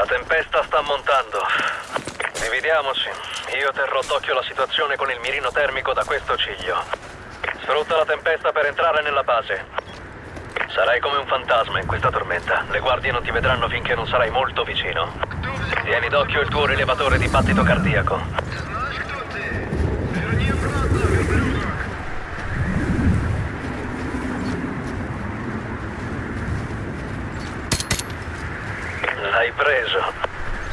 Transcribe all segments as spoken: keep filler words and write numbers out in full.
La tempesta sta montando. Dividiamoci. Io terrò d'occhio la situazione con il mirino termico da questo ciglio. Sfrutta la tempesta per entrare nella base. Sarai come un fantasma in questa tormenta. Le guardie non ti vedranno finché non sarai molto vicino. Tieni d'occhio il tuo rilevatore di battito cardiaco. L'hai preso.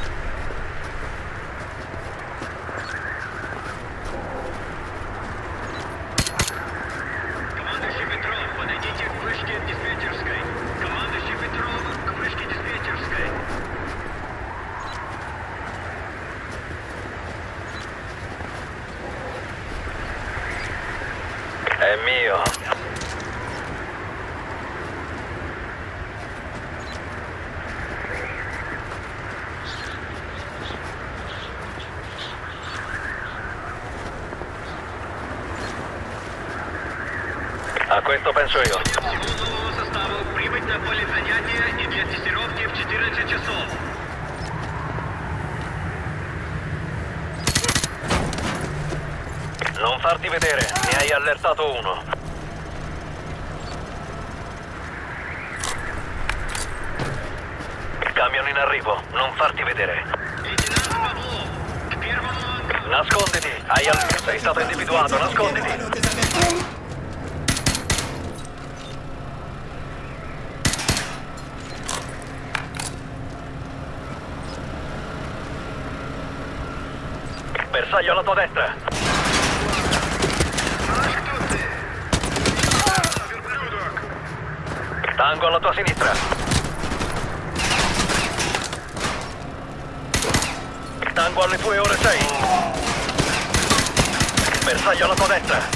È mio. A questo penso io. Non farti vedere, ne hai allertato uno. Camion in arrivo, non farti vedere. Nasconditi, hai al... sei stato individuato, nasconditi. Bersaglio alla tua destra. Tango alla tua sinistra. Tango alle tue ore sei. Bersaglio alla tua destra.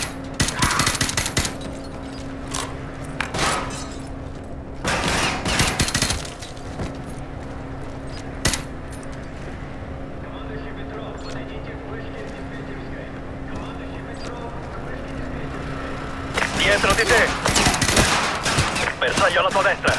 Dietro di te. Bersaglio alla tua destra.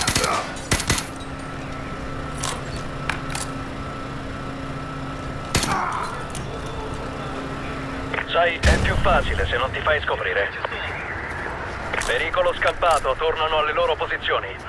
Sai, è più facile se non ti fai scoprire. Pericolo scampato, tornano alle loro posizioni.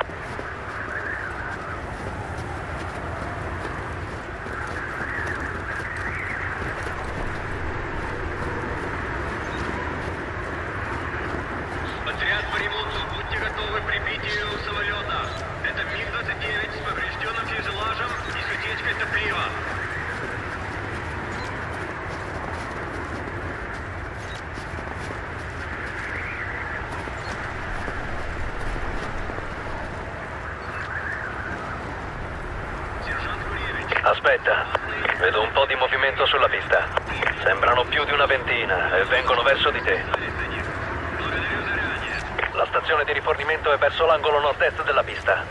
Aspetta, vedo un po' di movimento sulla pista. Sembrano più di una ventina e vengono verso di te. La stazione di rifornimento è verso l'angolo nord-est della pista.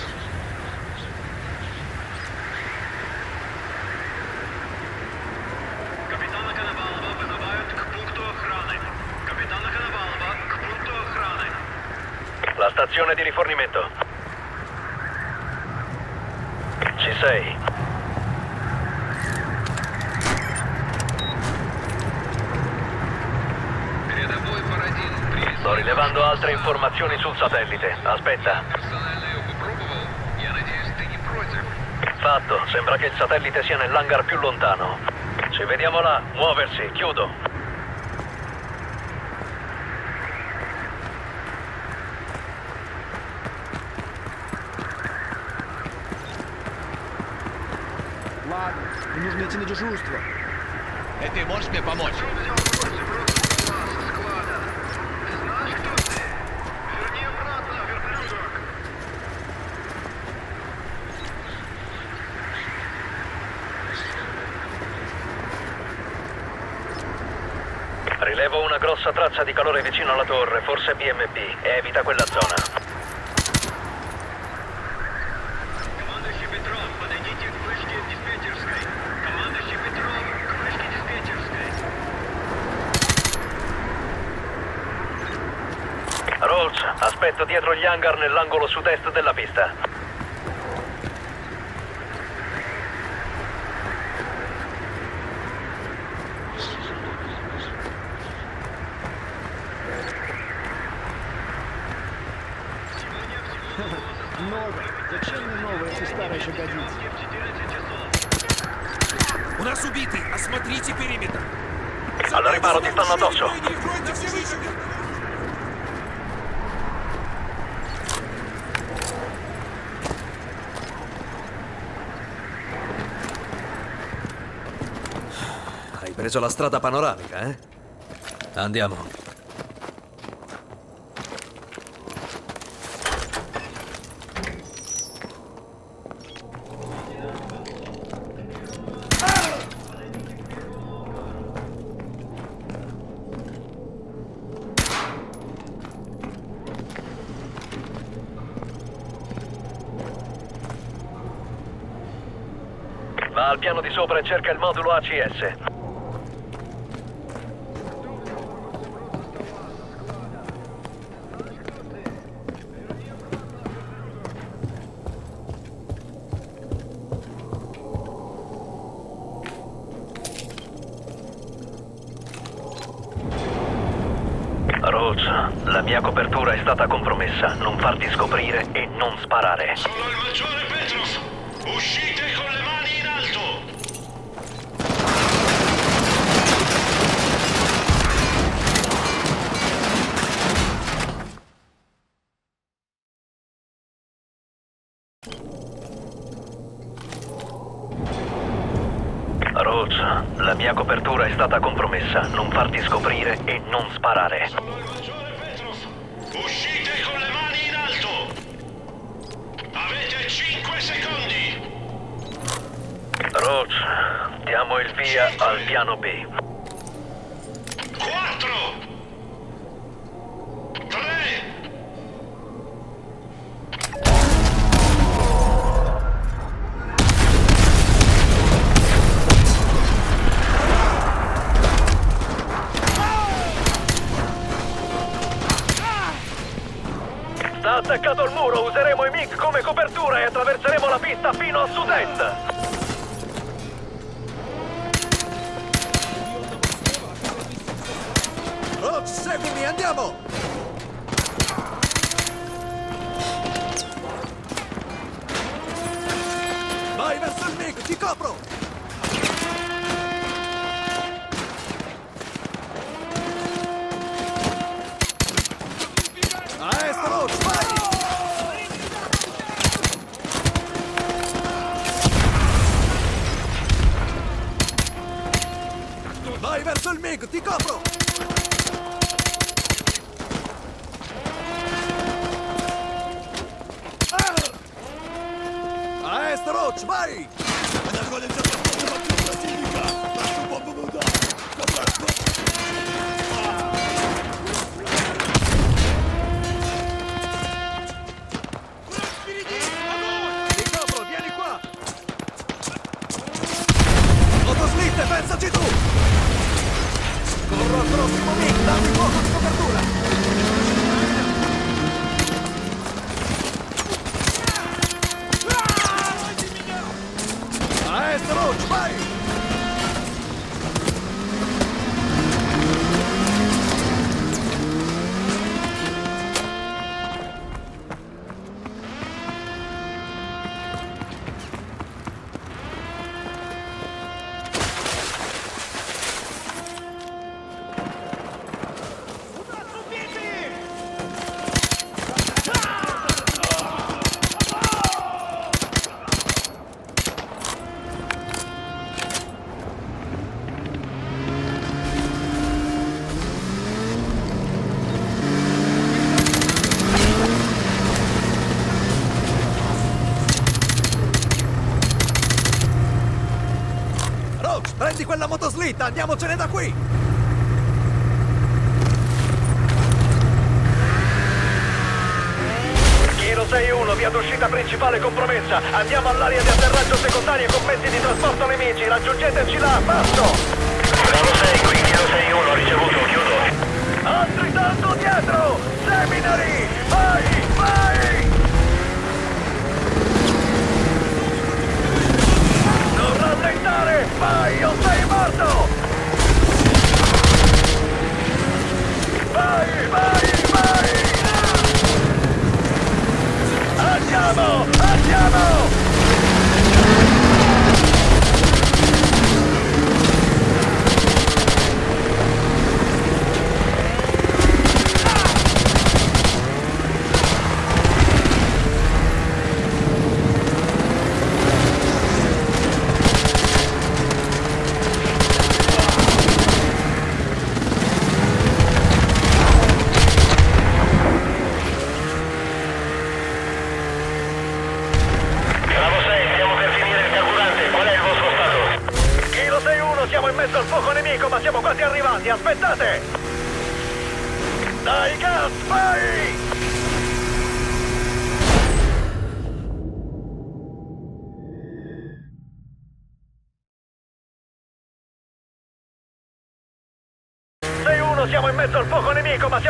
Capitana Коновалова вызывают к пункту охраны. Capitana Коновалова к пункту охраны. La stazione di rifornimento. Ci sei. Sto rilevando altre informazioni sul satellite. Aspetta. Fatto. Sembra che il satellite sia nell'hangar più lontano. Ci vediamo là. Muoversi. Chiudo. Ладно, мне нужно идти на дежурство. Эй, ты можешь мне помочь? Rilevo una grossa traccia di calore vicino alla torre, forse B M P. Evita quella zona. Командующий Петров, подойдите к вышке диспетчерской. Командующий Петров, к вышке диспетчерской. Rolls, aspetto dietro gli hangar nell'angolo sud-est della pista. Много. Зачем мне новое, если старое еще годится? У нас убитый! Осмотрите периметр! Al riparo ti stanno addosso. Прикройте все выживет! Hai preso la strada panoramica, eh? Andiamo. Va al piano di sopra e cerca il modulo A C S. Roach, la mia copertura è stata compromessa. Non farti scoprire e non sparare. Sono il maggiore Petrov! Uscite con le mani in alto! Roach, la mia copertura è stata compromessa. Non farti scoprire e non sparare. Sono il maggiore Petrov! Uscite con le mani in alto! Avete cinque secondi! Roach, diamo il via al piano B. quattro! tre! Sta attaccato al muro, useremo i MiG come copertura e attraverseremo la pista fino a sud-est. Roach, seguimi, andiamo! Vai verso il MiG, ti copro! A est, Roach, vai! Vai verso il MiG, ti copro! A est, Roach, vai! Ti copro, vieni qua! Motoslitte, pensaci tu! Corro al prossimo MiG, dammi fuoco di copertura! A est, Roach, vai! Roach, prendi quella motoslitta, andiamocene da qui! Kilo sei uno, via d'uscita principale compromessa. Andiamo all'area di atterraggio secondaria con mezzi di trasporto nemici. Raggiungeteci là, passo! Bravo sei, qui Kilo sei uno, ricevuto, chiudo. Altri tanto dietro! Seminary! Vai, vai! Non rallentare! Vai o sei morto! Vai, vai, vai! siamo quasi arrivati, aspettate! Dai, gas, vai! sei uno, siamo in mezzo al fuoco nemico, ma siamo...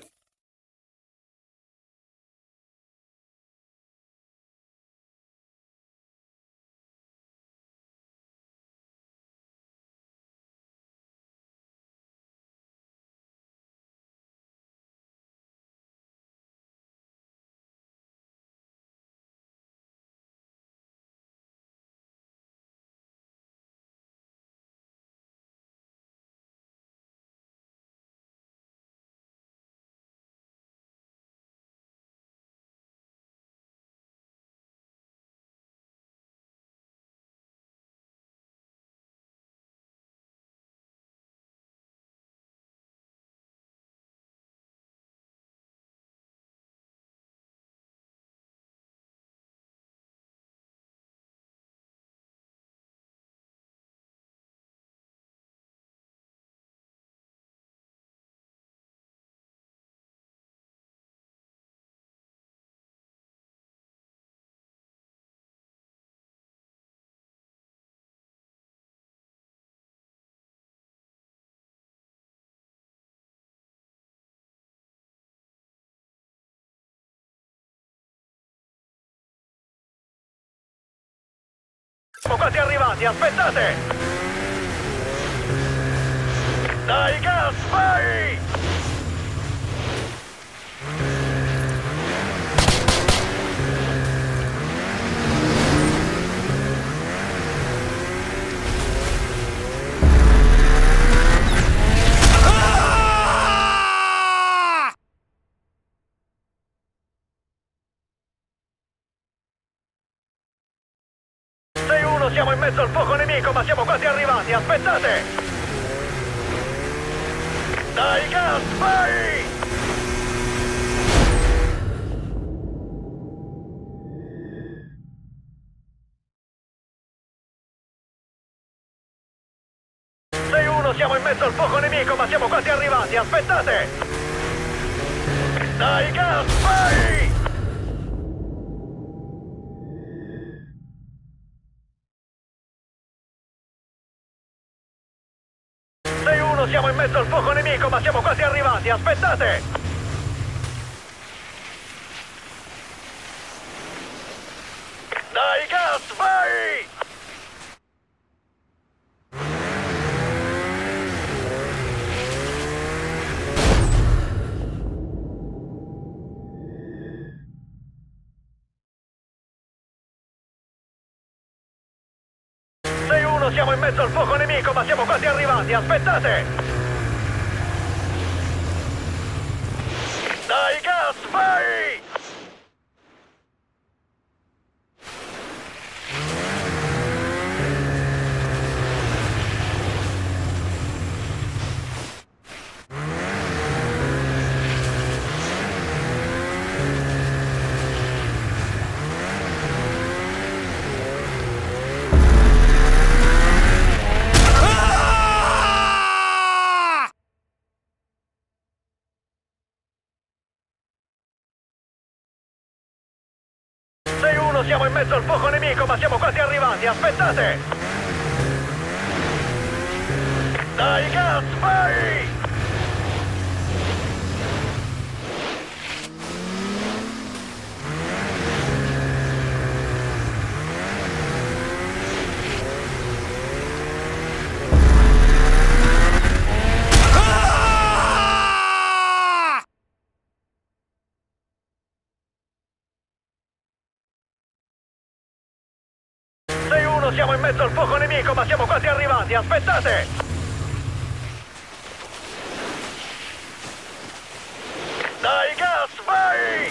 Siamo quasi arrivati, aspettate! Dai, gas, vai! sei uno, siamo in mezzo al fuoco nemico, ma siamo quasi arrivati, aspettate! Dai, gas, vai! sei uno, siamo in mezzo al fuoco nemico, ma siamo quasi arrivati, aspettate! Dai, gas, vai! sei uno, siamo in mezzo al fuoco nemico, ma siamo quasi arrivati, aspettate! Dai, gas, vai! sei uno, siamo in mezzo al fuoco nemico, ma siamo quasi arrivati, aspettate! Dai, gas, vai! sei uno, siamo in mezzo al fuoco nemico, ma siamo quasi arrivati, aspettate! Dai, gas, vai! sei uno, siamo in mezzo al fuoco nemico, ma siamo quasi arrivati, aspettate! Dai, gas, vai!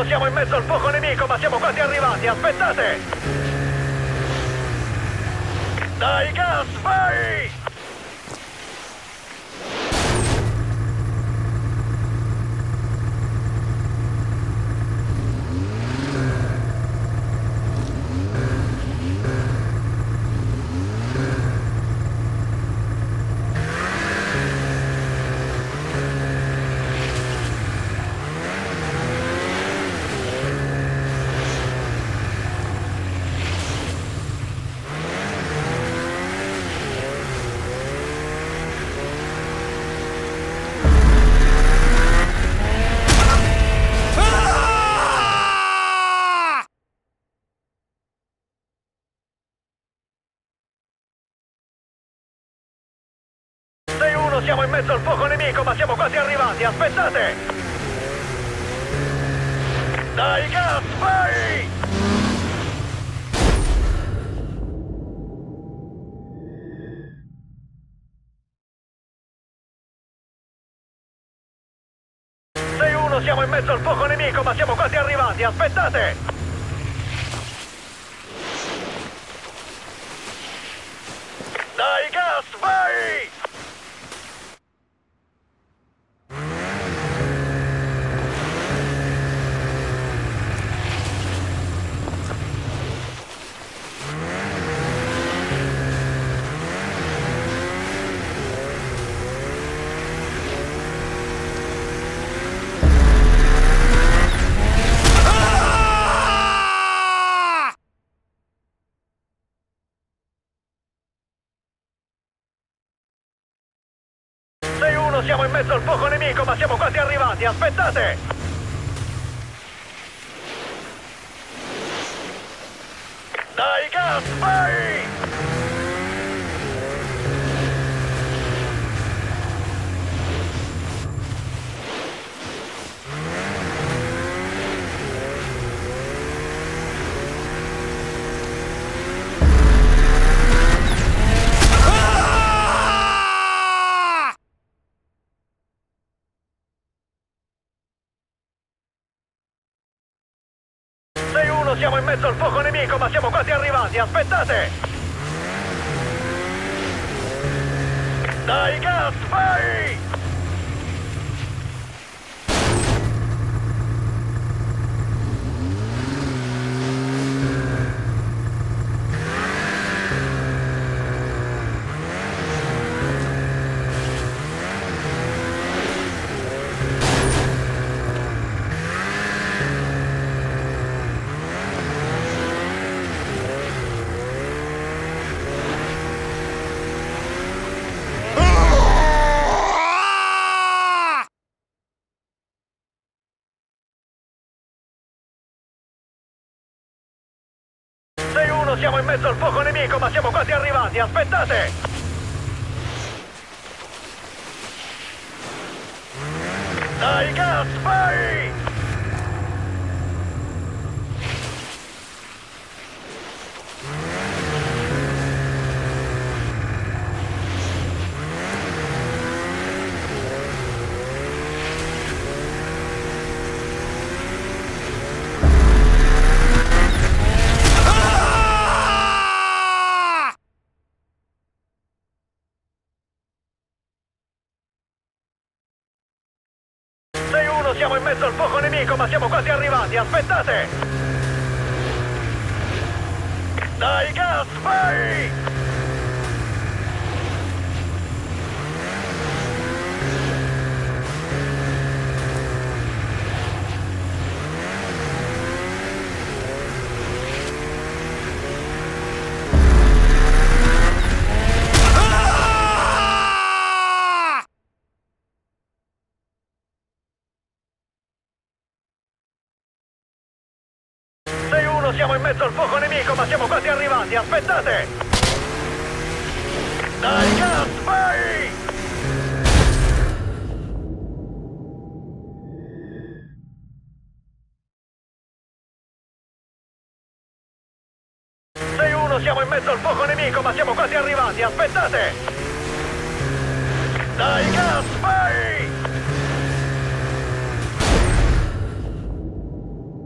uno, siamo in mezzo al fuoco nemico, ma siamo quasi arrivati, aspettate! Dai, gas, vai! Siamo in mezzo al fuoco nemico, ma siamo quasi arrivati, aspettate! Dai, gas, vai! sei uno, siamo in mezzo al fuoco nemico, ma siamo quasi arrivati, aspettate! Dai, gas, vai! Siamo in mezzo al fuoco nemico, ma siamo quasi arrivati, aspettate! Dai, gas, vai! Siamo in mezzo al fuoco nemico, ma siamo quasi arrivati, aspettate! Dai, gas, vai! Siamo in mezzo al fuoco nemico, ma siamo quasi arrivati, aspettate! Dai, gas, vai! Siamo in mezzo al fuoco nemico, ma siamo quasi arrivati, aspettate! Dai, gas, vai! Siamo in mezzo al fuoco nemico, ma siamo quasi arrivati, aspettate! Dai, gas, vai! sei uno, siamo in mezzo al fuoco nemico, ma siamo quasi arrivati, aspettate! Dai, gas, vai!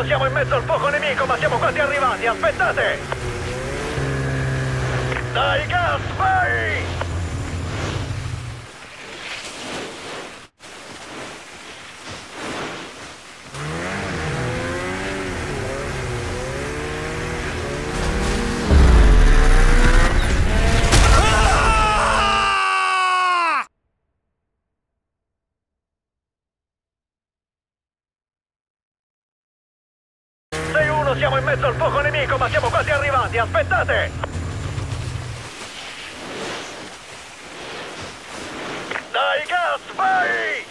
uno, siamo in mezzo al fuoco nemico, ma siamo quasi arrivati, aspettate! Dai, gas, vai! Siamo in mezzo al fuoco nemico, ma siamo quasi arrivati, aspettate! Dai, gas, vai!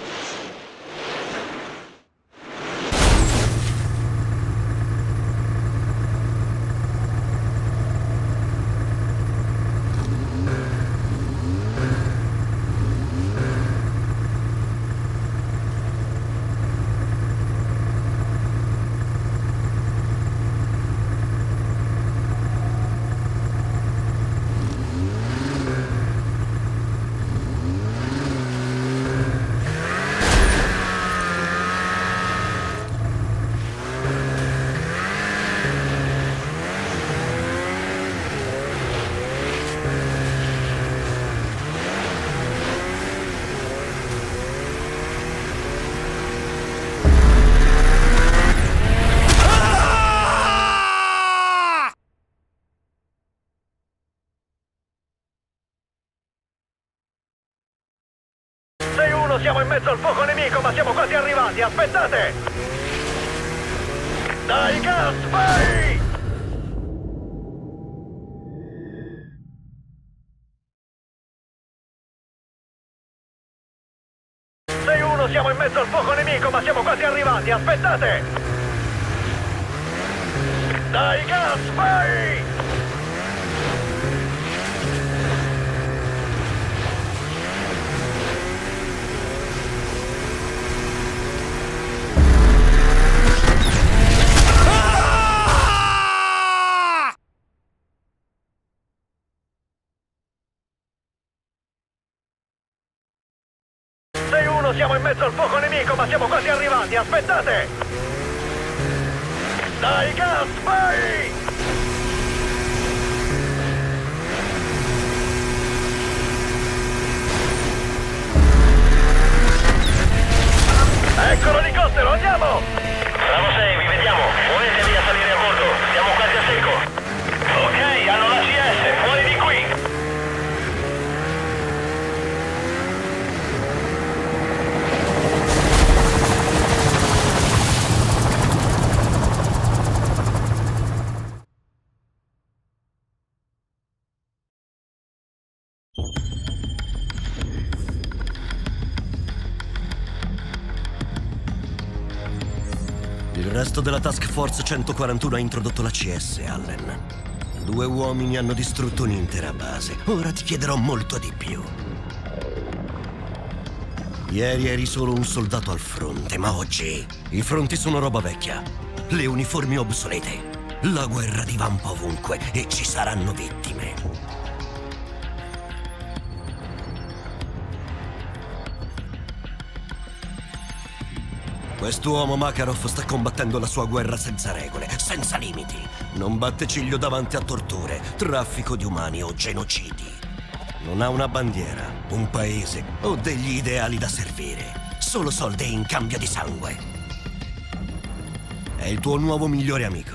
Siamo in mezzo al fuoco nemico, ma siamo quasi arrivati, aspettate! Dai, gas, vai! sei uno, siamo in mezzo al fuoco nemico, ma siamo quasi arrivati, aspettate! Dai, gas, vai! Siamo in mezzo al fuoco nemico, ma siamo quasi arrivati, aspettate! Dai, gas, vai! Ecco l'elicottero, andiamo! Bravo sei, vi vediamo. Muovete via salire a bordo. Siamo quasi a secco. Ok, hanno la C S, fuori di qui! Il resto della Task Force centoquarantuno ha introdotto la C S, Allen. Due uomini hanno distrutto un'intera base. Ora ti chiederò molto di più. Ieri eri solo un soldato al fronte, ma oggi i fronti sono roba vecchia. Le uniformi obsolete. La guerra divampa ovunque e ci saranno vittime. Quest'uomo Makarov sta combattendo la sua guerra senza regole, senza limiti. Non batte ciglio davanti a torture, traffico di umani o genocidi. Non ha una bandiera, un paese o degli ideali da servire. Solo soldi in cambio di sangue. È il tuo nuovo migliore amico.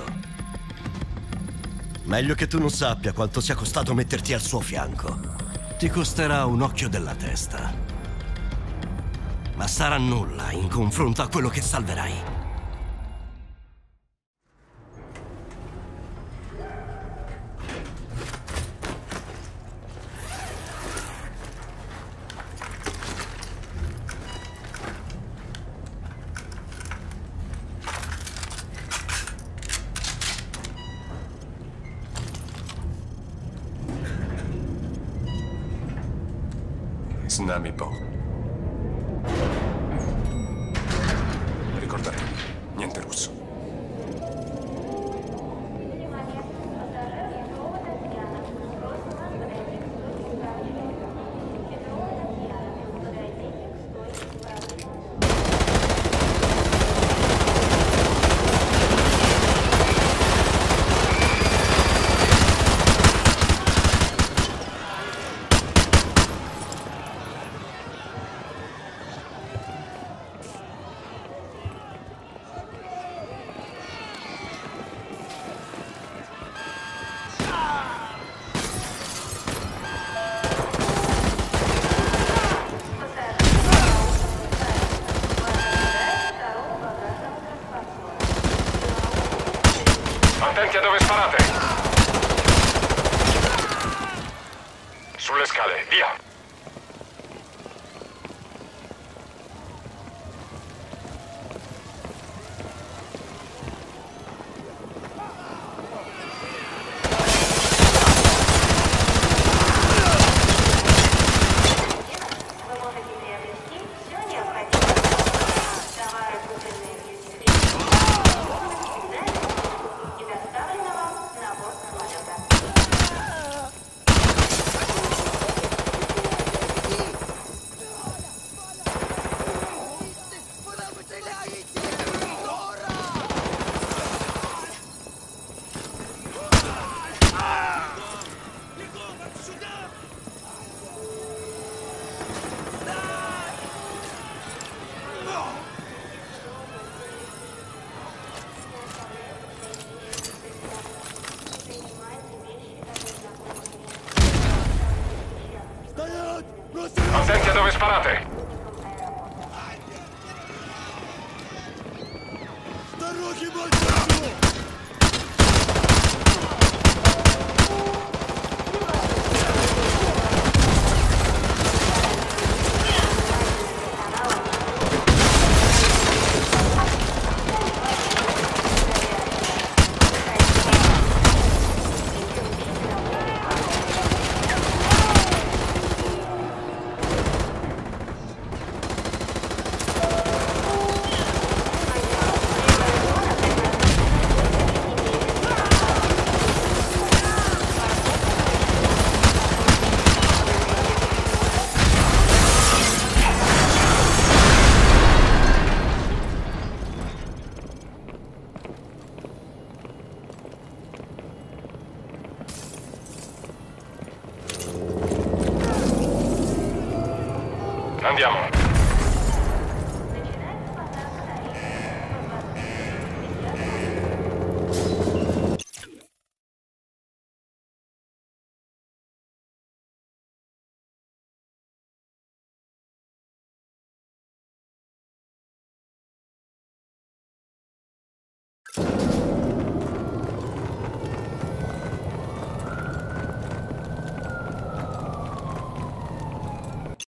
Meglio che tu non sappia quanto sia costato metterti al suo fianco. Ti costerà un occhio della testa. Ma sarà nulla in confronto a quello che salverai. Z nami po. Ricordatevi, niente russo. dove sparate! Sulle scale, via! Attenti a dove sparate! Andiamo. You